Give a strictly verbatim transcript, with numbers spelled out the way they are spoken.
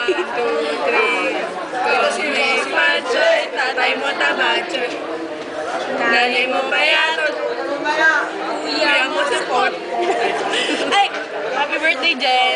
One, two, three. Kasi may sponsor, tatay mo tabacho. Nanay mo payatot. Iya mo support. Ay, happy birthday, Jen.